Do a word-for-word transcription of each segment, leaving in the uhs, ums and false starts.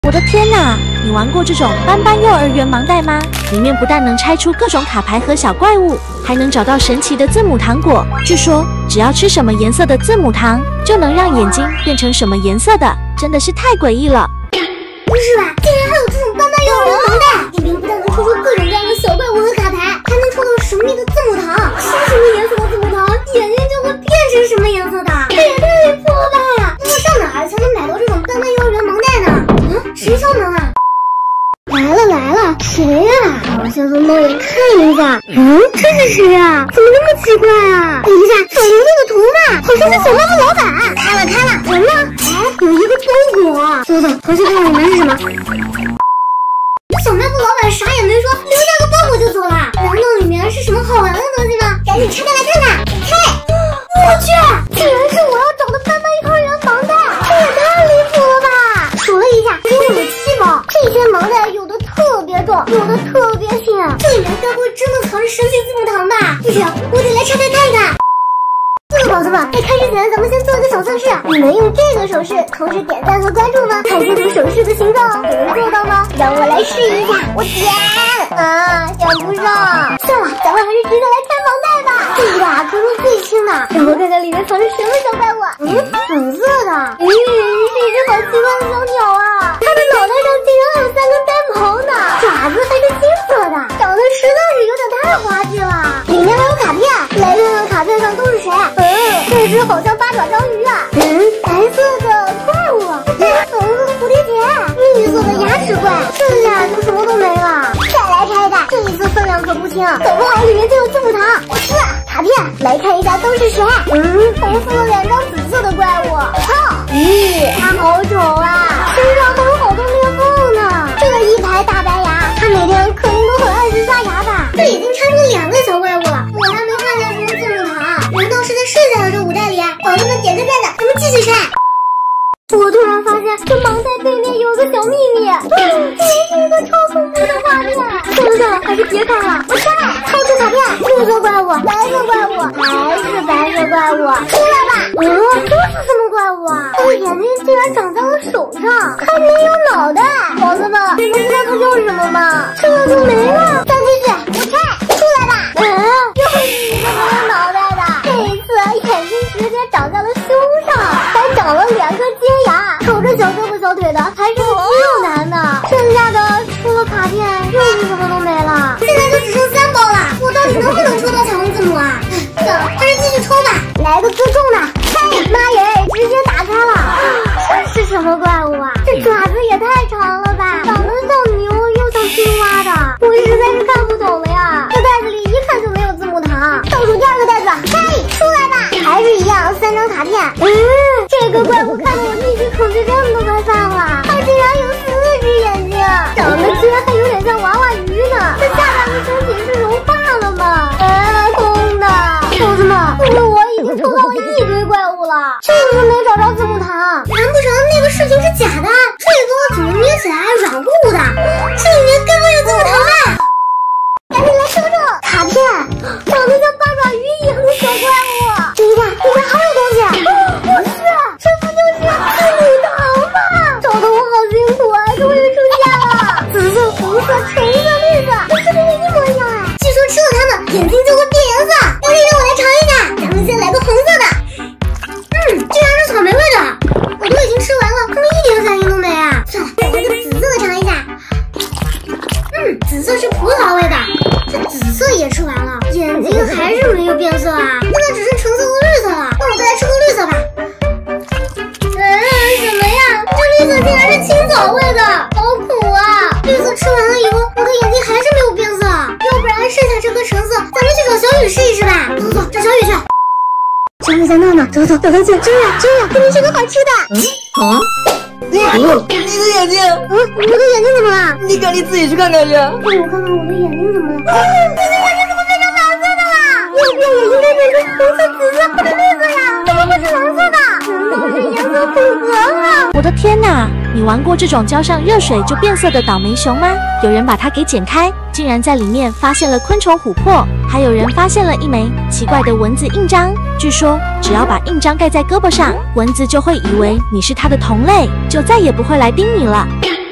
我的天哪！你玩过这种斑斑幼儿园盲袋吗？里面不但能拆出各种卡牌和小怪物，还能找到神奇的字母糖果。据说只要吃什么颜色的字母糖，就能让眼睛变成什么颜色的，真的是太诡异了。 不是吧？竟然还有这种斑斑幼儿园盲袋！里面不但能抽出各种各样的小怪物和卡牌，还能抽到神秘的字母糖。吃什么颜色的字母糖，眼睛就会变成什么颜色的。这也太离谱了吧！那我上哪儿才能买到这种斑斑幼儿园盲袋呢？嗯，谁敲门啊？来了来了，谁呀、啊？我先从猫眼看一下。嗯，这是谁呀、啊？怎么这么奇怪啊？等一下，小玲玲的头发好像是小卖部老板。开了开了，怎么了？哎，有一个包裹。走走，回去看看里面是什么。小卖部老板啥也没说，留下个包裹就走了。难道里面是什么好玩的东西吗？赶紧拆开来看看。开！我去，竟然是我要找的斑斑幼儿园盲袋，这也太离谱了吧！数了一下，一共有七包。这些盲袋有的特别重，有的特别轻，这里面该不会真的藏着神奇字母糖吧？不行，我得来拆开看一看。这个宝子们，在开始前咱们先做一个小测试，你能用这个手势同时点赞和关注吗？看清楚手势的形状，能做到吗？让我来试一下，我点啊，点不上。算了，咱们还是直接来拆盲袋吧。这个啊，可是最轻的，让我看看里面藏着什么小怪物。嗯，紫色的，咦，是一只好奇怪的小鸟啊！它的脑袋上竟然还有三根呆毛呢，爪子还是金色的，长得实在是有点太滑稽了。里面还有卡片，来看看卡片上都是谁。嗯，这只好像八爪章鱼啊。嗯，白色的怪物，粉色的蝴蝶结，绿色的牙齿怪，剩下就什么都没了。再来拆开，这一次分量可不轻，搞不好里面就有字母糖。我吃卡片，来看一下都是谁。嗯，红色的两张紫色的怪物，操！咦，它好丑啊，身上还有好多裂缝呢。这一排大白牙，它每天肯定都很按时刷牙吧？这已经拆出两个小怪物了，我还没看见什么字母糖，难道是在剩下的这五袋里？宝子们点个赞的，咱们继续拆。我突然发现这盲袋对面有个小秘密，这是一个超恐怖的画面。算了算了，还是别看了。我拆，掏出卡片，绿色怪物，白色怪物，还是白色怪物，出来吧。嗯，这是什么怪物啊？它的眼睛竟然长在了手上，还没有脑袋。宝子们，你们知道它叫什么吗？这就没了。再继续，我拆，出来吧。嗯，又是一个没有脑袋的，这一次眼睛直接长在了胸上，还长了两颗尖牙，瞅着小胳膊小腿的，还是个肌肉男呢。剩下的除了卡片，又是什么都没了。现在就只剩三包了，我到底能不能抽到彩虹字母啊？算了，还是继续抽吧。来个最重的，开！妈耶，直接打开了。这是什么怪物啊？这爪子也太长了吧，长得像牛又像青蛙的，我实在是看不懂了呀。这袋子里一看就没有字母糖。倒数第二个袋子，开！出来吧。还是一样，三张卡片。嗯，这个怪物看得我一直恐惧症都快犯了。它竟然有四只眼睛，长得居然还有点像娃娃鱼呢。这下半个身体是融化了吗？啊，空的。宝子们，我已经抽到了一堆怪物了，就是没找着字母糖。难不成那个事情是假的？这个怎么捏起来还软乎乎的？这里面根本有字母糖啊！赶紧来收收卡片，长得像八爪鱼一样的小怪物。等一下，里面还有东西。不是，这不就是字母糖吗？找的我好辛苦啊，终于出现了。紫色、红色、橙色、绿色，跟视频里一模一样哎。据说吃了它们，眼睛就会变颜色。要不让我来尝一下，咱们先来个红色的。嗯，居然是草莓味的，我都已经吃完了，怎么一点反应都没啊？算了，来个紫色的尝一下。嗯，紫色是葡萄味的，这紫色也吃完了，眼睛还是没有变色啊，现在只剩橙色和绿色了，那我再来吃个绿色吧。嗯，什么呀？这绿色竟然是青枣味的，好苦啊！绿色吃完了以后，我的眼睛还是没有变色，要不然剩下这颗橙色，咱们去找小雨试一试吧。走走走，找小雨去。小雨在那呢，走走，走过去。真呀真呀，给你吃个好吃的。 嗯啊。你你的眼睛， 嗯，我的眼睛怎么了？ 你赶紧自己去看看去。 让我看看我的眼睛怎么了？啊，这个眼睛怎么变成蓝色的了？要不要也应该变成红色、紫色或者绿色呀？怎么会是蓝色的？难道是颜色混合了？ 我的天哪！你玩过这种浇上热水就变色的倒霉熊吗？有人把它给剪开，竟然在里面发现了昆虫琥珀，还有人发现了一枚奇怪的蚊子印章。据说只要把印章盖在胳膊上，蚊子就会以为你是它的同类，就再也不会来叮你了。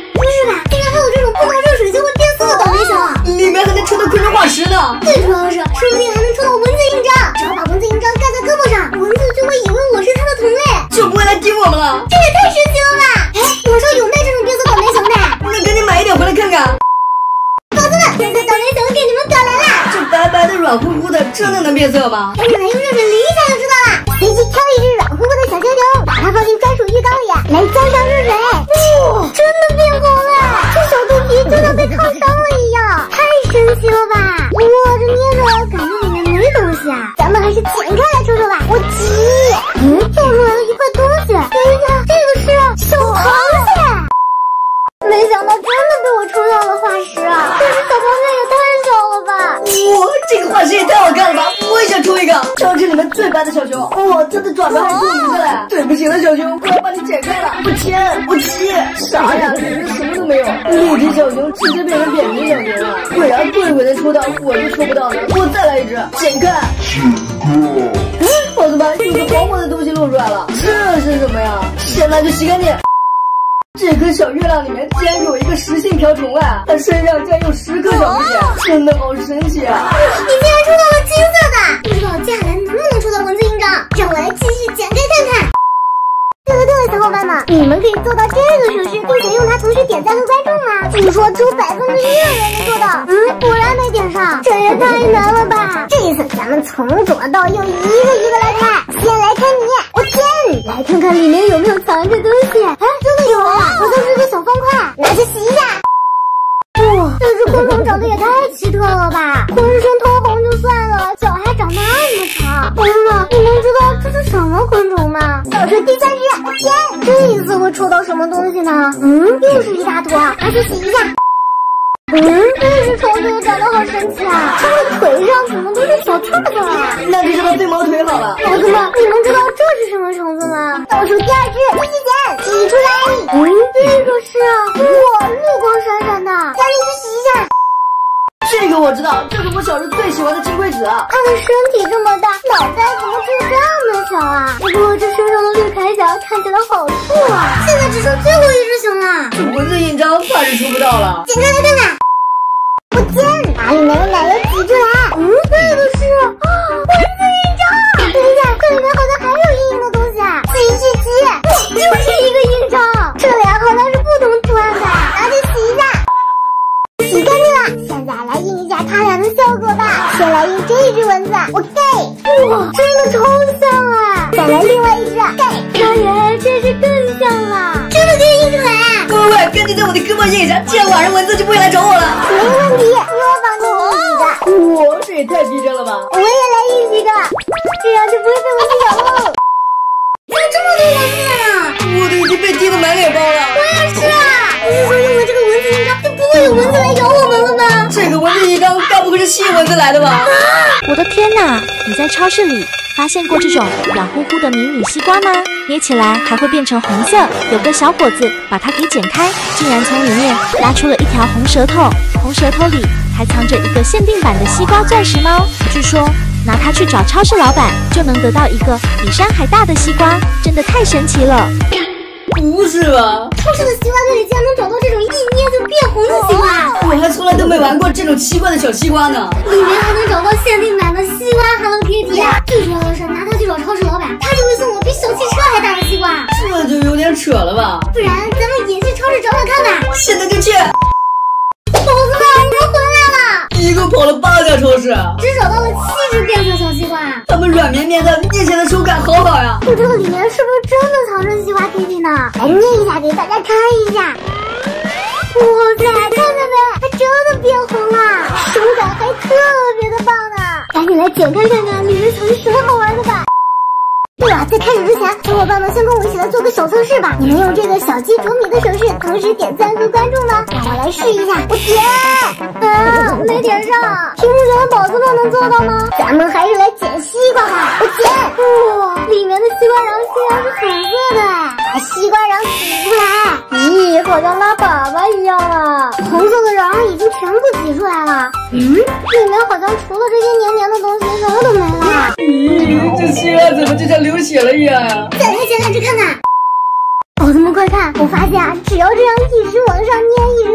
吧？竟然还有这种碰到热水就会变色的倒霉熊， 里面还能抽到昆虫化石呢。 最主要的是，说不定还能抽到蚊子印章。只要把蚊子印章盖在胳膊上，蚊子就会以为我是它的同类， 就不会来叮我们了。 这也太神奇了吧！哎，网上有卖这种变色倒霉熊的， 那赶紧买一点回来看看。 宝子们，变色倒霉熊给你们搞来了。 这白白的、软乎乎的，真的能变色吗？ 赶紧来用热水淋一下就知道了。随机挑一只软乎乎的小球球，把它放进专属浴缸里，来浇上热水。哇，真的变红了！这小肚皮就像被烫伤了一样，太神奇了吧！哇，这捏着感觉里面没东西啊，咱们还是剪开来抽抽吧。我急，嗯，掉出来了一块东西。等一下，这个是小螃蟹。没想到真的被我抽到了化石啊！这只小螃蟹也太小了吧！ 哇，这个化石也太好看了吧！我也想抽一个。挑这里面最白的小熊，哇，它的爪爪还透明的嘞！对不起了，小熊，我要把你剪开了。我切，我切，啥呀？里面什么都没有。立体小熊直接变成扁平小熊了。对啊，贵贵能抽到，我就抽不到呢。我再来一只，剪开。嗯，宝子们，有个黄黄的东西露出来了，这是什么呀？先拿去洗干净。这颗小月亮里面竟然有一个食性瓢虫啊！它身上竟然有十颗小指甲，真的好神奇啊！ 你竟然抽到了金色的，不知道接下来能不能抽到蚊子印章？让我来继续剪开看看。对了对了，小伙伴们，你们可以做到这个手势，并且用它同时点赞和关注吗？据说只有百分之一的人能做到。嗯，果然没点上，这也太难了吧！这一次咱们从左到右一个一个来看，先来看你，我天，来看看里面有没有藏着东西。哎，真的有啊，好像是个小方块，拿去洗一下。哇，这只昆虫长得也太奇特了吧！浑身通红就算了，脚还长那么长。朋友们，你们知道这是什么昆虫吗？倒数第三只，我天，这一次会抽到什么东西呢？嗯，又是一大坨，拿去洗一下。嗯，这只虫子也长得好神奇啊，它的腿上怎么都是小刺刺啊？ 那就叫它飞毛腿好了。 宝子们，你们知道这是什么虫子吗？倒数第二只，继续剪，洗出来。嗯，这个是啊，哇，绿光闪闪的，赶紧去洗一下。 这个我知道，这是我小时候最喜欢的金龟子。 它的身体这么大，脑袋怎么只有这么小啊？不过这身上的绿铠甲看起来好酷啊！现在只剩最后一只熊了， 这蚊子印章怕是抽不到了。 剪开来看看。我天，把里面的奶油挤出来。嗯，这个是啊，蚊子印章。等一下，这里面好像还有硬硬的东西啊！仔细挤，就是一个印章。这俩好像是不同图案的，拿去洗一下。洗干净了，现在来印一下它俩的效果吧。先来印这一只蚊子，我盖，哇，真的超像啊！再来另外一只，盖，哎呀，这只更像了，真的可以印出来啊！ 喂喂，赶紧在我的胳膊印一下，这样晚上蚊子就不会来找我了。 没问题，我帮你印几个。 哇，这也太逼真了吧！ 我也来印几个，这样就不会被蚊子咬了。怎么这么多蚊子啊？ 我都已经被叮得满脸包了。 我也是啊！不是说用了这个蚊子印章就不会有蚊子来咬我们了吗？ 这个蚊子印章该不会是吸引蚊子来的吧？ 我的天哪！你在超市里发现过这种软乎乎的迷你西瓜吗？捏起来还会变成红色。有个小伙子把它给剪开，竟然从里面拉出了一条红舌头，红舌头里还藏着一个限定版的西瓜钻石猫。据说拿它去找超市老板，就能得到一个比山还大的西瓜，真的太神奇了。 不是吧？ 超市的西瓜堆里竟然能找到这种一捏就变红的西瓜， 我还从来都没玩过这种奇怪的小西瓜呢。 里面还能找到限定版的西瓜Hello Kitty，最主要的是拿它去找超市老板，他就会送我比小汽车还大的西瓜。 这就有点扯了吧？ 不然咱们也去超市找找看吧。 现在就去。 宝子们，你们回来了！ 一共跑了八家超市， 只找到了七只变色小西瓜， 它们软绵绵的，捏起来的手感好好呀。 不知道里面是不是真的藏着西瓜 Kitty 呢？来捏一下给大家看一下。哇塞，看看呗，它真的变红了，手感还特别的棒呢！赶紧来剪开看看里面藏着什么好玩的吧。对了，在开始之前，小伙伴们先跟我一起来做个小测试吧。你们用这个小鸡啄米的手势，同时点赞和关注吗？让我来试一下，我点，啊，没点上。屏幕前的宝子们能做到吗？咱们还是来捡西瓜吧，我捡。哇，里面的西瓜瓤竟然是粉色的，把西瓜瓤挤出来。咦，好像拉粑粑一样啊！红色的瓤已经全部挤出来了。嗯，里面好像除了这些黏黏的东西，什么都没了。 咦，这西瓜怎么就像流血了一样呀？ 再来捡两只看看。宝子们快看，我发现啊，只要这样一直往上捏，一直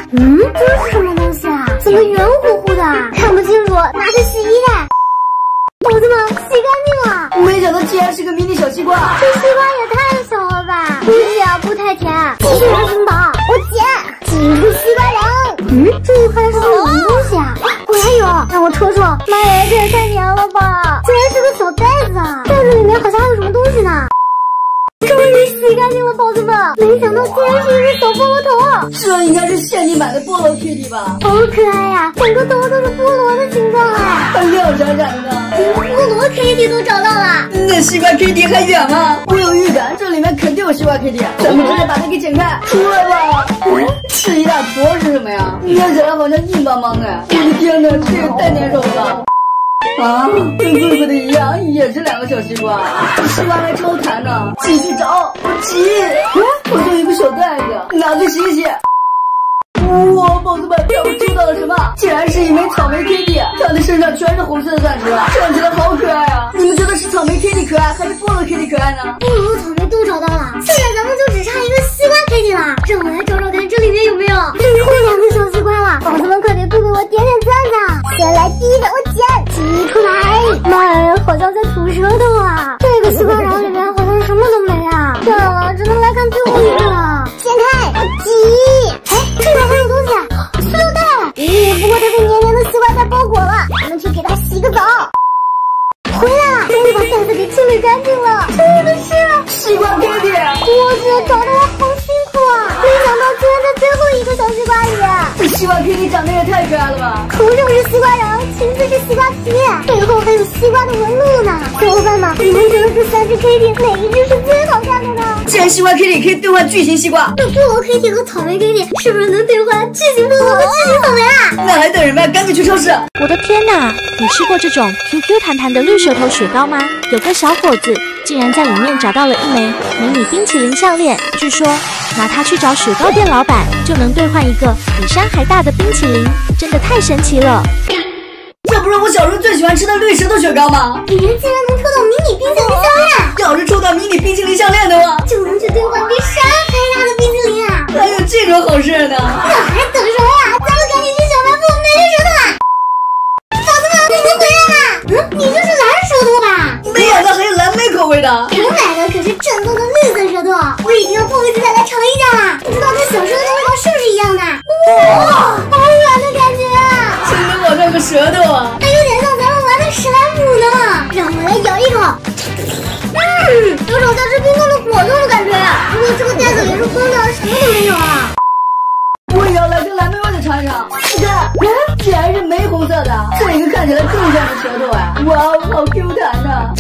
嗯，这是什么东西啊？怎么圆乎乎的？看不清楚，拿去洗衣袋。宝子们，洗干净了。 没想到竟然是个迷你小西瓜， 这西瓜也太小了吧！估计啊不太甜。继续是冰雹，我捡，挤出西瓜瓤。嗯，这一块是个什么东西啊？果然有，让我戳戳。妈呀，这也太甜了吧！竟然是个小袋子啊！袋子里面好像还有什么东西呢。终于洗干净了，宝子们！没想到竟然是一个小菠萝头， 这应该是限定版的菠萝 Kitty 吧？ 好可爱呀、啊！整个头都是菠萝的形状哎， 还亮闪闪的呢。 连菠萝 Kitty 都找到了， 那西瓜 Kitty 还远吗？我有预感，这里面肯定有西瓜 Kitty， 咱们直接把它给剪开，出来吧！吃一大坨是什么呀？捏起来好像硬邦邦的。我的天哪，这也太粘手了！啊，跟哥哥的一样，也是两个小西瓜，西瓜还超弹呢。继续找，我挤，我就一个小袋子，拿去洗洗。哇，宝子们，让我知道了什么？竟然是一枚草莓 Kitty， 它的身上全是红色的钻石，看起来好可爱啊！你们觉得是草莓 Kitty 可爱，还是菠萝 Kitty 可爱呢？ 菠萝、草莓都找到了，现在咱们就只差一个西瓜 Kitty 了。让我来找找看，这里面有没有？最后两个小西瓜了，宝子们可得不给我点点赞赞。先来第一个，我捡，挤出来。妈呀，好像在吐舌头啊！这个西瓜瓤里面好像什么都没啊！算了，只能来看最后一个了。掀开，我挤。哎，这边还有东西，塑料袋。咦，不过它被黏黏的西瓜袋包裹了，咱们去给它洗个澡。回来了，终于把袋子给清理干净了。这个是西瓜 Kitty， 我去，找的我好辛苦啊！没想到居然在最后一个小西瓜里。 这西瓜 Kitty 长得也太可爱了吧！ 头上是西瓜瓤，裙子是西瓜皮，背后还有西瓜的纹路呢。小伙伴们，你们觉得这三只 Kitty 哪一只是最好看的呢？ 既然西瓜 Kitty 可以兑换巨型西瓜， 那菠萝 Kitty 和草莓 Kitty 是不是能兑换巨型菠萝和巨型草莓啊？ 那还等什么？赶紧去超市！ 我的天哪！你吃过这种 Q Q 弹弹的绿舌头雪糕吗？有个小伙子竟然在里面找到了一枚迷你冰淇淋项链，据说拿它去找雪糕店老板，就能兑换一个比山还大的冰淇淋，真的太神奇了！ 这不是我小时候最喜欢吃的绿舌头雪糕吗？ 里面竟然能抽到迷你冰淇淋项链！ 要是抽到迷你冰淇淋项链的话， 就能去兑换比山还大的冰淇淋啊！ 还有这种好事呢？ 那还等什么呀？咱们赶紧去小卖部买绿舌头啦！宝子们，你们回来啦！嗯，你这是蓝舌头吧？ 没想到还有蓝莓口味的。 我买的可是正宗的绿色舌头，我已经要迫不及待来尝一下啦！不知道跟小舌头的味道是不是一样的？哇，好软的感觉啊！ 真的好像个舌头啊！ 还有点像咱们玩的史莱姆呢。让我来咬一口，嗯，有种在吃冰冻的果冻的感觉。不过这个袋子也是空的，什么都没有啊。 我也要来个蓝莓味的尝一尝。你看，竟然是玫红色的，这个看起来更像是舌头哎！哇，好 Q 弹呐！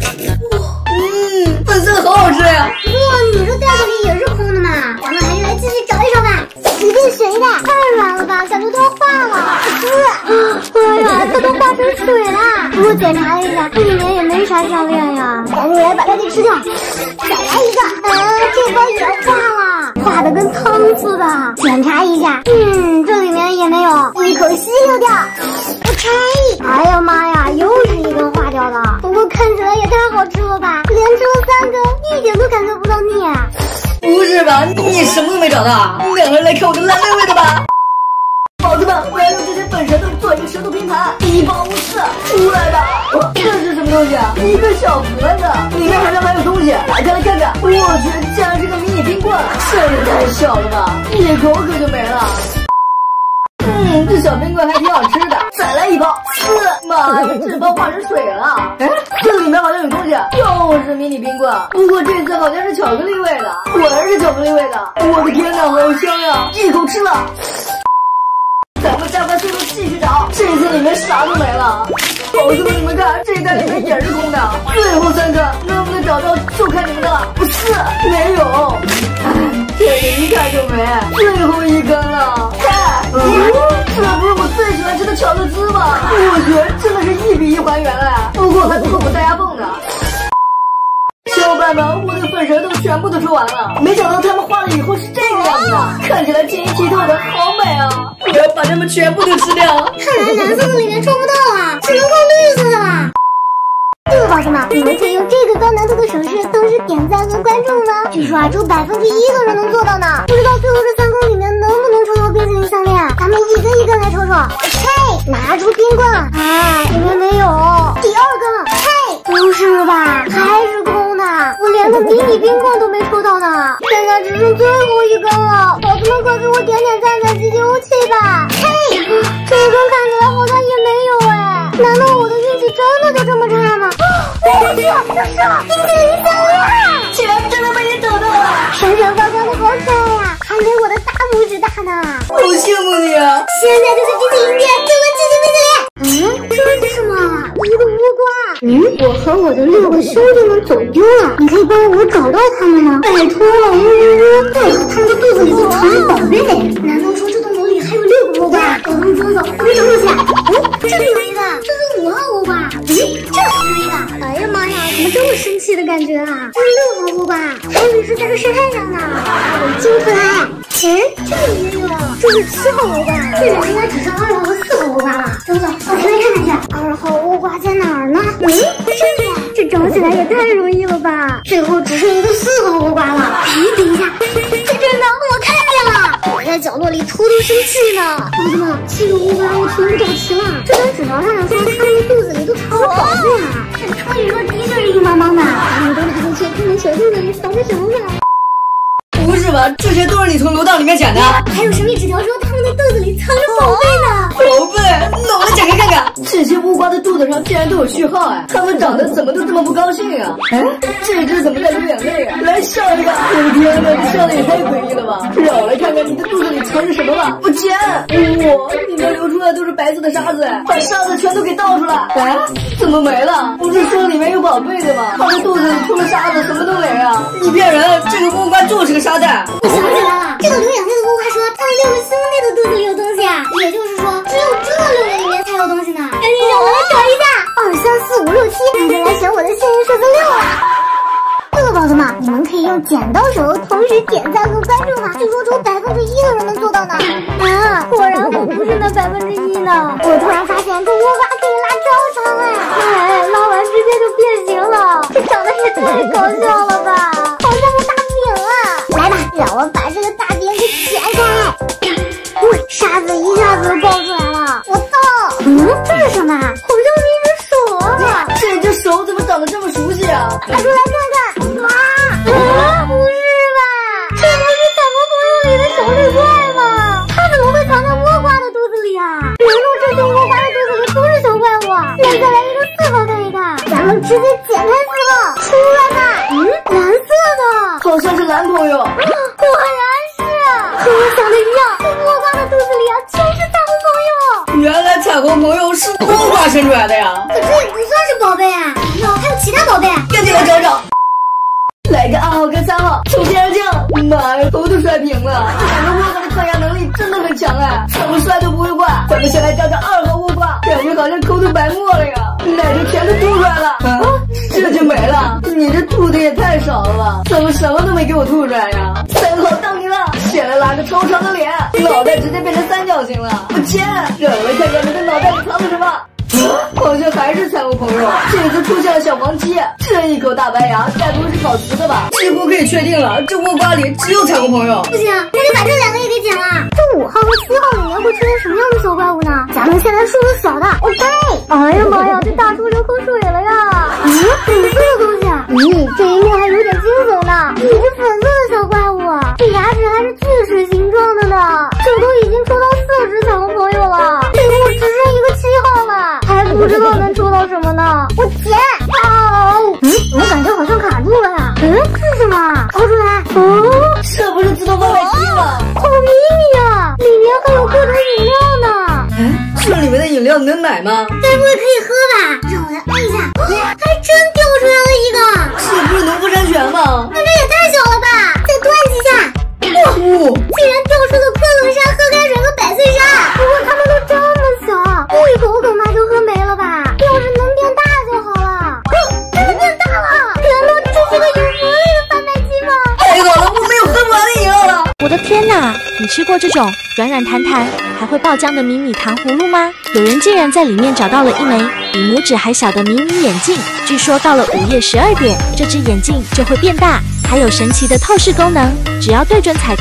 嗯，粉色的好好吃呀！ 不过你这袋子里也是空的嘛，咱们还是来继续找一找吧。随便选一袋，太软了吧，感觉都要化了。哎呀，它都化成水了。我检查了一下，这里面也没啥项链呀，赶紧来把它给吃掉。再来一个，啊，这包也化了，化的跟汤似的。检查一下，嗯，这里面也没有，一口吸溜掉。我拆，哎呀妈呀，又是一根化掉的。不过看起来也太好吃了吧，连吃了三根，一点都感觉不到腻。 不是吧？你什么都没找到？两个人来看我的蓝莓味的吧！宝子们，我要用这些粉舌头做一个舌头拼盘，一包无刺，出来吧！哦，这是什么东西啊？一个小盒子，里面好像还有东西，打开来看看。我去，竟然是个迷你冰棍，这也太小了吧！一口可就没了。嗯，这小冰棍还挺好吃的，再来一包。四，妈呀，这包化成水了。哎，这里面好像有东西，又是迷你冰棍，不过这次好像是巧克力味的，果然是巧克力味的。我的天哪，好香呀！一口吃了。咱们加快速度继续找，这次里面啥都没了。宝子们，你们看，这一袋里面也是空的。最后三个能不能找到，就看你们的了。不是，没有。哎，这个一看就没，最后一根了。看，嗯，这不是我最喜欢吃的巧克兹吗？我去，真的是一比一还原了，不过还不够我大牙蹦呢。小伙伴们，我的粉舌头全部都抽完了，没想到他们画了以后是这个样子的，看起来晶莹剔透的，好美啊！我要把它们全部都吃掉。 看来蓝色的里面抽不到啊，只能靠绿色的了。对了，宝子们，你们可以用这个高难度的手势同时点赞和关注吗？据说啊，只有百分之一的人能做到呢。不知道最后这三根里面能不能抽到冰淇淋项链，咱们一根一根来瞅瞅。嘿，拿出冰棍，哎，里面没有。第二个，嘿，不是吧，还是空的，我连个迷你冰棍都没抽到呢。现在只剩最后一根了，宝子们快给我点点赞再集集武器吧。嘿，这一根看起来好像也没有哎，难道我的运气真的就这么差吗？我去，这是冰淇淋项链， 竟然真的被你找到了， 闪闪发光的好可爱呀，还没我的大拇指大呢。 好羡慕你啊！ 现在就是冰淇淋店，给我继续冰淇淋。嗯，这是什么？一个倭瓜。嗯，我和我的六个兄弟们走丢了，你可以帮我找到他们吗？拜托了，呜呜呜！对了，他们的肚子里都藏着宝贝。难道说这栋楼里还有六个倭瓜？走走走走，快找起来。哦，这里有一个，这是五号倭瓜。咦，这里还有一个。哎呀妈呀，怎么这么神奇的感觉啊？这是六号倭瓜，还以为是在这晒太阳呢。我真可爱。嗯，这里也有，这是七号倭瓜，这里应该只剩二号和四号倭瓜了。走走，往前来看看去。二号倭瓜在哪儿呢？嗯，这里，这找起来也太容易了吧？最后只剩一个四号倭瓜了。哎，等一下，在这儿呢，我看见了，我在角落里偷偷生气呢。宝子们，七个倭瓜我全部找齐了。这张纸条上说他们的肚子里都藏着宝贝啊，这所以说的确是硬邦邦的。咱们都拿进去看看小肚子里藏着什么吧。 不是吧？这些都是你从楼道里面捡的？ 还有神秘纸条说他们的肚子里藏着宝贝呢。 宝贝，那我来展开看看。这些倭瓜的肚子上竟然都有序号哎，它们长得怎么都这么不高兴啊？哎，这只怎么在流眼泪啊？来笑一个！我的天哪，你笑的也太诡异了吧！让我来看看你的肚子里藏着什么吧。我天，哇，里面流出来都是白色的沙子，把沙子全都给倒出来。哎，怎么没了？不是说里面有宝贝的吗？它的肚子里除了沙子什么都没啊！你骗人！这个倭瓜就是个沙袋。 我想起来了，这个流眼泪的倭瓜说他的六个兄弟的肚子里有东西啊，也就是说只有这六个里面才有东西呢。赶紧让我来找一下，二三四五六七，赶紧来选我的幸运数字六了。这个宝子们，你们可以用剪刀手同时点赞和关注吗？据说只有百分之一的人能做到呢。啊，果然我不是那百分之一呢。我突然发现这倭瓜可以拉超长哎，哎，拉完直接就变形了，这长得也太搞笑了吧，好像个大饼啊！来吧，让我把这个大饼给剪开。嗯，沙子一下子就爆出来了，我操！嗯，这是什么？好像是一只手啊！ 这只手怎么长得这么熟悉啊？ 拿出来看看。妈！啊，不是吧？这不是小魔朋友里的小绿怪吗？它怎么会藏在倭瓜的肚子里啊？难道这些倭瓜的肚子里都是小怪物？那再来一个四号看一看，咱们直接剪开四号，出来吧。嗯，蓝色的， 好像是蓝朋友。 啊，果然是，和我想的一样，这倭瓜的肚子里啊全是彩虹朋友。 原来彩虹朋友是倭瓜生出来的呀！ 可这也不算是宝贝啊，难道还有其他宝贝？ 赶紧来找找。来个二号跟三号，从天而降！妈呀，头都摔平了！这两个倭瓜的抗压能力真的很强哎，怎么摔都不会坏。咱们先来找找二号倭瓜，感觉好像口吐白沫了呀，奶就全都吐出来了。啊，这就没了？你这吐的也太少了吧？怎么什么都没给我吐出来呀？三号到你了，先来拉个超长的脸，脑袋直接变成三角形了。我天，让我来看看你的脑袋里藏着什么。好像还是彩虹朋友，这次出现了小黄鸡，这一口大白牙，该不会是烤瓷的吧？几乎可以确定了，这倭瓜里只有彩虹朋友。 不行，我得把这两个也给剪了。这五号和七号里面会出现什么样的小怪物呢？咱们先来数数小的。我背，哎呀妈呀，这大叔流口水了呀！嗯，粉色的东西。咦，这一幕还有点惊悚呢。一只粉色的小怪物，这牙齿还是锯齿形状的呢。这都已经抽到四只彩虹朋友了，这一幕只剩一个七号了。还不知道能抽到什么呢？我剪！哦，嗯，我感觉好像卡住了呀。嗯，是什么？掏出来。哦， 这不是自动贩卖机吗？ 好迷你啊！里面还有各种饮料呢。 哎，这里面的饮料能买吗？ 该不会可以喝吧？让我来按一下。哦，还真掉出来了一个。 这不是农夫山泉吗？ 那这也太小了吧！再端几下。哇，竟然掉出了昆仑山喝开水和百岁山。不过它们都这么小，喝一口恐怕就喝没了吧？要是能变大就好了。哦，真的变大了！难道这是个有魔力的贩卖机吗？ 太好了，我没有喝不完的饮料了。 我的天哪！你吃过这种软软弹弹还会爆浆的迷你糖葫芦吗？有人竟然在里面找到了一枚比拇指还小的迷你眼镜，据说到了午夜十二点，这只眼镜就会变大，还有神奇的透视功能，只要对准彩票，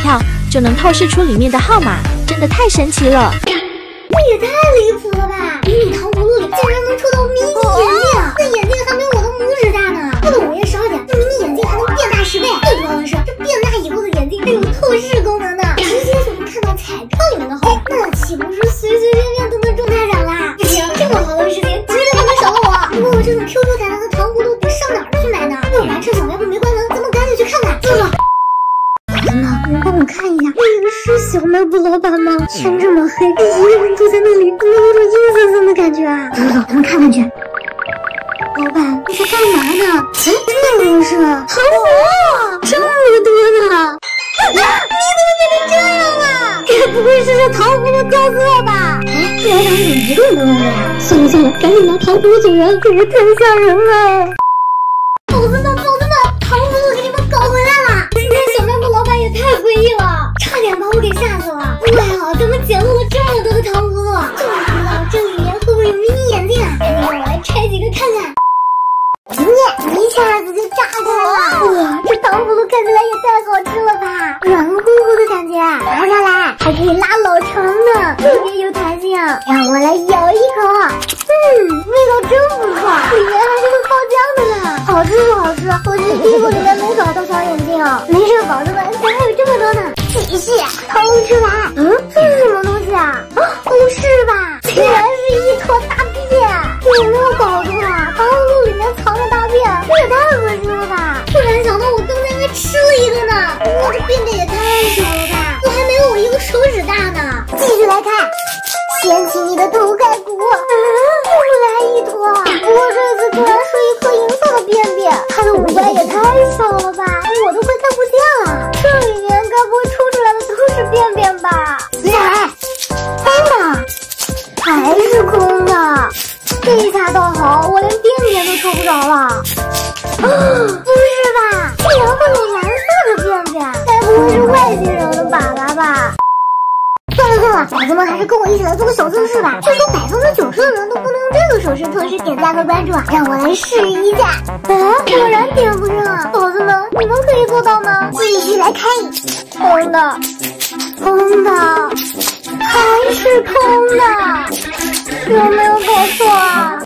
就能透视出里面的号码，真的太神奇了。 这也太离谱了吧！迷你糖葫芦里竟然能抽到迷你眼镜，那眼镜还没有我的拇指大呢。不等我也少一点，这迷你眼镜还能变大十倍。最主要的是，这变大以后的眼镜还有透视功能呢，直接就能看到彩票里面的号，那岂不是随随便便都能中大奖啦？不行，这么好的事情绝对不能少了我。不过我这种 Q Q 弹弹和糖葫芦得上哪儿去买呢？要不然趁小卖部没关门，咱们赶紧去看看。走走。能帮我看一下，那个是小卖部老板吗？天这么黑，一个人坐在那里，怎么有种阴森森的感觉啊？走走，咱们看看去。老板，你在干嘛呢？哎，这个是糖葫，这么多呢！啊，你怎么变成这样了？该不会是这糖葫芦掉色吧？哎，这老板怎么一个人都没有呀？算了算了，赶紧拿糖葫芦救人，这也太吓人了！宝子们，宝子们，糖葫芦给你们搞回来了！今天小卖部老板也太诡异了，差点把我给吓死了。不还好，咱们捡漏了这么多的糖葫芦，就是不知道这里面会不会有迷你眼镜啊？赶紧让我来拆几个看看。耶，一下子就炸开了！哇，这糖葫芦看起来也太好吃了吧，软乎乎的感觉，拿下来还可以拉老长呢，特别有弹性。让我来咬一口，嗯，味道真不错，里面还是会爆浆的呢，好吃不好吃？我这衣服里面没找到小眼镜，没事，宝子们，咱还有这么多呢，继续偷出来。嗯，这是什么东西啊？啊，不是吧？竟然是一坨大便！你有没有搞错啊？糖葫芦里面藏着大便，这也太恶心了吧！突然想到我刚才还吃了一个呢，不过这便便也太小了吧，我还没有我一个手指大呢。继续来看，掀起你的头盖骨，嗯，又来一坨。不过这次竟然是一颗银色的便便，它的五官也太小了吧，我都快看不见了。这里面该不会抽出来的都是便便吧？来，空的，还是空的。这一下倒好，我连便便都抽不着了。啊，不是吧？竟然会有蓝色的便便，该不会是外星人的粑粑吧？算了算了，宝子们还是跟我一起来做个小测试吧。据说百分之九十的人都不能用这个手势测试点赞和关注啊，让我来试一下。哎，果然点不上啊！宝子们，你们可以做到吗？继续来看，空的，空的，还是空的，有没有搞错啊？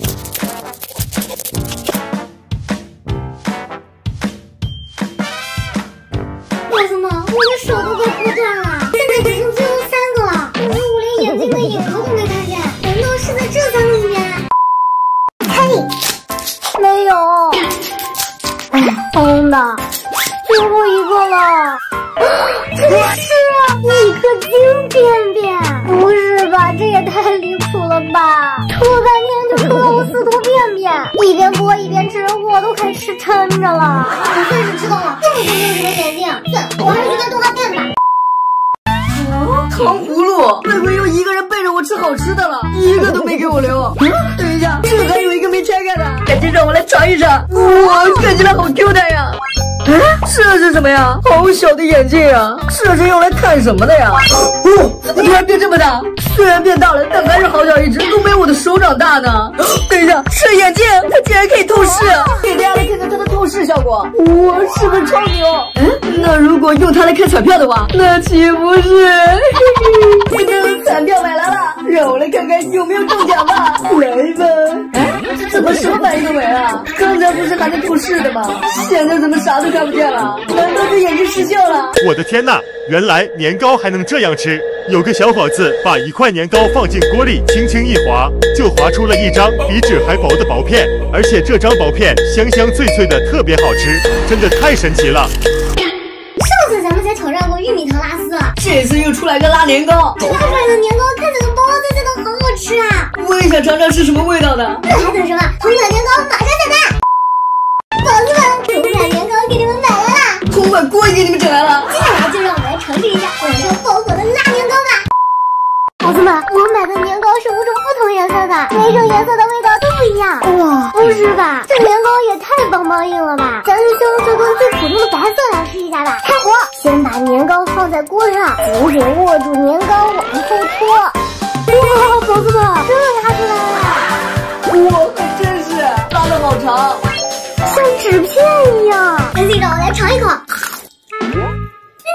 宝子们，我的手都快破断了，现在只剩最后三个了，可是我连眼睛的影子都没看见，难道是在这三个里面？猜，没有，哎，空的，最后一个了。这是一颗金便便，不是吧？这也太离谱了吧！抽了半天就抽到了四坨便便，一边剥一边吃，我都快吃撑着了。我算是知道了，根本就没有什么眼镜，算，我还是去干动画片吧。 啊，糖葫芦，会不会又一个人背着我吃好吃的了？一个都没给我留。嗯，等一下，这还有一个没拆开的，赶紧让我来尝一尝。哇，看起来好 Q 弹呀！哎，这是什么呀？好小的眼镜啊！这是用来看什么的呀？哦，怎么突然变这么大？虽然变大了，但还是好小一只，都没有我的手掌大呢。等一下，这眼镜它竟然可以透视，给大家来看看它的透视效果。哇，是不是超牛？嗯，那如果用它来看彩票的话，那岂不是？今天的彩票买来了，让我来看看有没有中奖吧。来吧！哎，怎么什么反应都没了？刚才不是还在透视的吗？现在怎么啥都看不见了？难道是眼睛失效了？ 我的天呐，原来年糕还能这样吃！有个小伙子把一块年糕放进锅里，轻轻一划，就划出了一张比纸还薄的薄片，而且这张薄片香香脆脆的，特别好吃，真的太神奇了！ 上次咱们才挑战过玉米糖拉丝， 这次又出来个拉年糕， 这拉出来的年糕看起来包包脆脆的，好好吃啊！ 我也想尝尝是什么味道的。 那还等什么？同款年糕马上下单！宝子们，同款年糕给你们买来啦！ 同款锅也给你们整来了。 接下来就让我们来尝试一下晚上爆火的辣年糕吧！宝子们，我买的年糕是五种不同颜色的，每种颜色的味道都不一样。哇，不是吧？这年糕也太棒棒硬了吧！咱就用最贵最普通的白色来试一下吧。开火，先把年糕放在锅上，紧紧握住年糕往后拖。哇，宝子们，真的拉出来了！ 哇，还真是拉得好长， 像纸片一样。赶紧让我来尝一口。嗯，有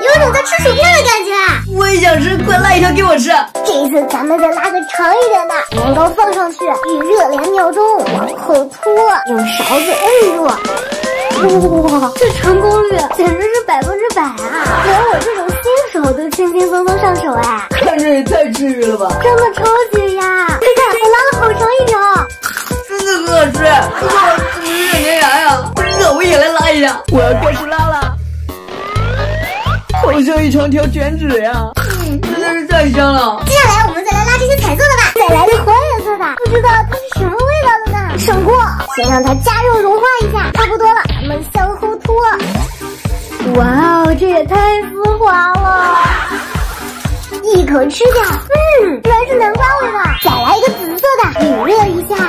有种在吃薯片的感觉。 我也想吃，快拉一条给我吃。 这一次咱们再拉个长一点的，年糕放上去，预热两秒钟，往后拖，用勺子摁住。哇，这成功率简直是百分之百啊！连我这种新手都轻轻松松上手哎， 看着也太治愈了吧！ 真的超级呀！看看我拉了好长一条， 真的很好吃。不过怎么有点粘牙呀？那我也来拉一下，我要开始拉了。好像一长条卷纸呀，嗯，真的是太香了。 接下来我们再来拉这些彩色的吧，再来个黄颜色的，不知道它是什么味道的呢？省锅，先让它加热融化一下，差不多了，咱们向后拖。哇哦，这也太丝滑了！一口吃掉，嗯，居然是南瓜味的。再来一个紫色的，预热一下。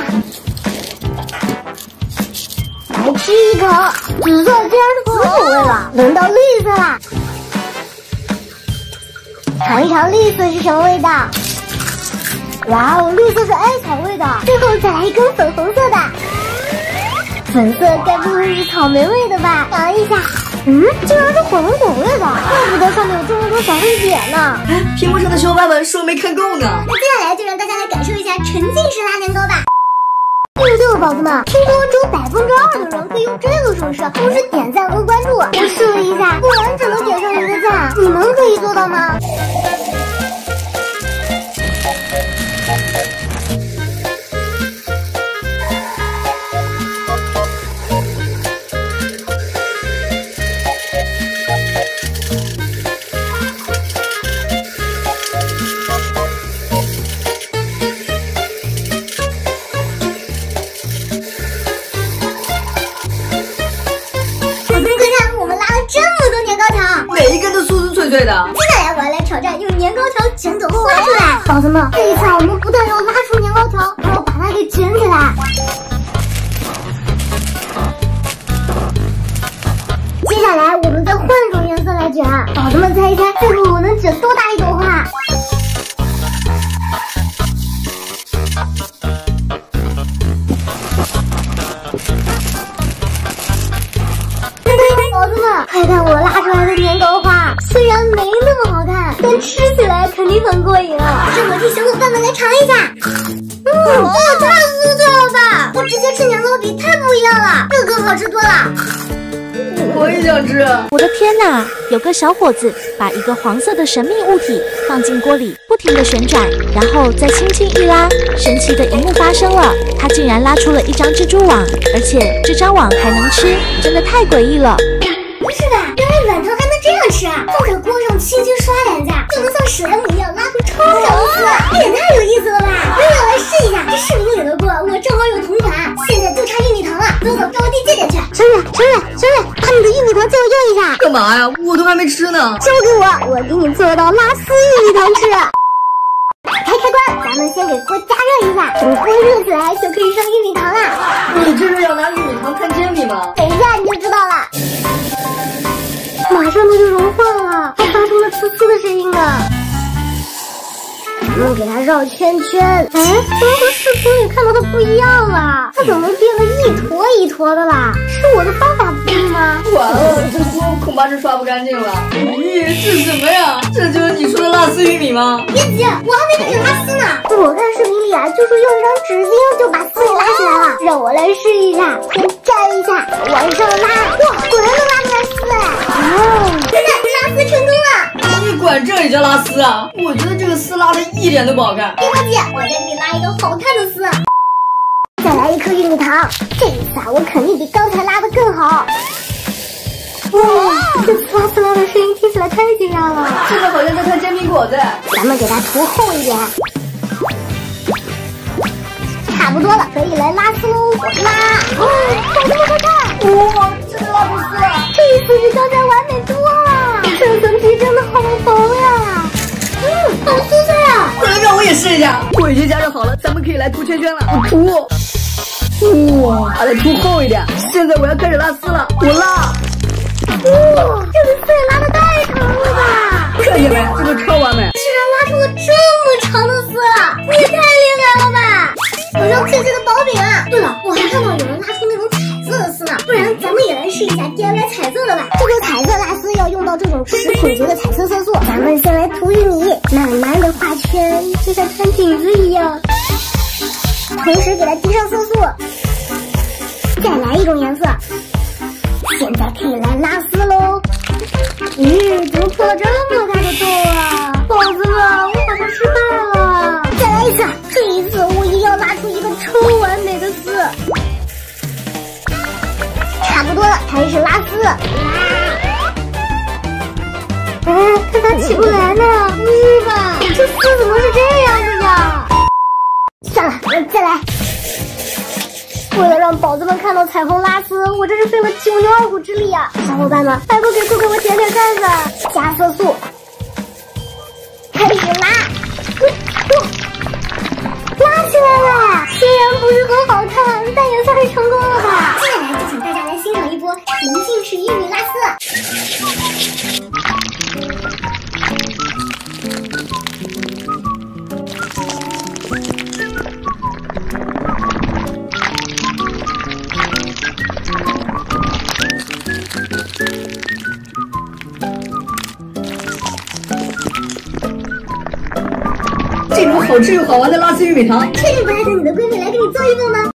来吃一口，紫色竟然是紫薯味了。轮到绿色了。尝一尝绿色是什么味道？哇哦，绿色是艾草味的。最后再来一根粉红色的，粉色该不会是草莓味的吧？尝一下，嗯，竟然是火龙果味的，怪不得上面有这么多小黑点呢。 哎，屏幕上的小伙伴们说没看够呢。 那接下来就让大家来感受一下沉浸式拉年糕吧。对了对了，宝子们，听说只有百分之二的人可以用这个手势同时点赞和关注。我试了一下，果然只能点上一个赞。你们可以做到吗？ 对的， 接下来我要来挑战用年糕条卷走画出来。宝子们，这一次啊，我们不但要拉出年糕条，还要把它给卷起来。接下来我们再换种颜色来卷。宝子们猜一猜，最后我能卷多大一朵花？宝子们，快看我拉出来的年糕花，虽然没那么好看，但吃起来肯定很过瘾啊！让我替小伙伴们来尝一下。嗯，这也太酥脆了吧！和直接吃年糕比太不一样了，这个好吃多了。 我也想吃。 我的天哪！有个小伙子把一个黄色的神秘物体放进锅里，不停地旋转，然后再轻轻一拉，神奇的一幕发生了，他竟然拉出了一张蜘蛛网，而且这张网还能吃，真的太诡异了。 不是吧？原来软糖还能这样吃啊！放在锅上轻轻刷两下，就能像史莱姆一样拉出超长的丝，这也太有意思了吧！我也要来试一下。这视频里的锅我正好有同款，现在就差玉米糖了。走走，让我弟借点去。小雨，小雨，小雨，把你的玉米糖借我用一下。 干嘛呀？我都还没吃呢。 交给我，我给你做到拉丝玉米糖吃。打开开关，咱们先给锅加热一下，等锅热起来就可以上玉米糖啦。 你这是要拿玉米糖看煎饼吗？ 等一下你就知道了。马上它就融化了，还发出了呲呲的声音呢。咱们给它绕圈圈，哎，怎么和视频里看到的不一样了？它怎么变得一坨一坨的啦？是我的方法不对吗？ 完了，这锅恐怕是刷不干净了。咦，这是什么呀？这就是你说的拉丝玉米吗？ 别急，我还没开始拉丝呢。我看视频里啊，就说用一张纸巾就把丝给拉起来了。让我来试一下，先粘一下，往上拉，哇，果然能拉出来丝哎！哦，现在拉丝成功了。 你管这也叫拉丝啊？我觉得这个丝拉的一点都不好看。 别着急，我再给你拉一个好看的丝。再来一颗玉米糖，这一次啊，我肯定比刚才拉的更好。哇，这呲啦呲啦的声音听起来太惊讶了， 真的好像在看煎饼果子。 咱们给它涂厚一点，差不多了，可以来拉丝喽。我拉，哦，好多快看， 哇，真的拉出丝了， 这一次比刚才完美多了，这层皮真的好薄呀。嗯，好酥脆啊！ 快让我也试一下。我已经加热好了，咱们可以来涂圈圈了。我涂，哇，还得涂厚一点。现在我要开始拉丝了，我拉。 哇，这个丝也拉的太长了吧！ 看见没？这个超完美， 居然拉出了这么长的丝了，你也太厉害了吧！好像脆脆的薄饼啊！对了，我还看到有人拉出那种彩色的丝呢，不然咱们也来试一下 D I Y 彩色的吧。这个彩色拉丝要用到这种食品级的彩色色素。咱们先来涂玉米，慢慢的画圈，就像看景子一样。同时给它滴上色素，再来一种颜色。现在可以来拉丝喽。咦，怎么破了这么大的洞啊？宝子们，我好像失败了。再来一次，这一次我一定要拉出一个超完美的丝。差不多了，开始拉丝。哎，看它起不来呢，不是吧？这丝怎么是这样子的？算了，我再来。为了让宝子们看到彩虹拉丝，我这是费了九牛二虎之力啊！小伙伴们，拜托给快给我点点赞吧！加色素，开始拉，哇，拉起来了！虽然不是很好看，但也算是成功了吧？接下来就请大家来欣赏一波沉浸式玉米拉丝。 这种好吃又好玩的拉丝玉米糖， 确定不还等你的闺蜜来给你做一份吗？